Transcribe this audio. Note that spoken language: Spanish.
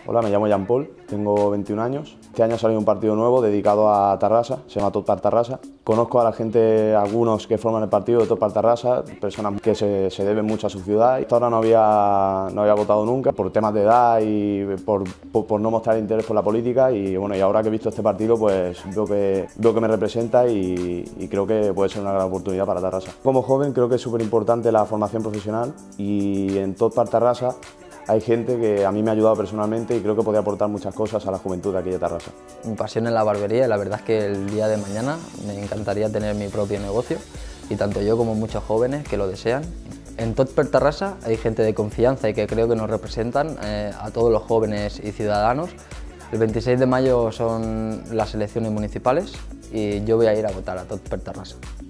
Hola, me llamo Jean Paul, tengo 21 años. Este año ha salido un partido nuevo dedicado a Tarrasa, se llama Tot per Tarrasa. Conozco a la gente, algunos que forman el partido de Tot per Tarrasa, personas que se deben mucho a su ciudad. Hasta ahora no había votado nunca por temas de edad y por no mostrar interés por la política. Y bueno, y ahora que he visto este partido, pues veo que me representa y creo que puede ser una gran oportunidad para Tarrasa. Como joven creo que es súper importante la formación profesional y en Tot per Tarrasa hay gente que a mí me ha ayudado personalmente y creo que podría aportar muchas cosas a la juventud de aquí de Tarrasa. Mi pasión es la barbería y la verdad es que el día de mañana me encantaría tener mi propio negocio y tanto yo como muchos jóvenes que lo desean. En Tot per Tarrasa hay gente de confianza y que creo que nos representan a todos los jóvenes y ciudadanos. El 26 de mayo son las elecciones municipales y yo voy a ir a votar a Tot per Tarrasa.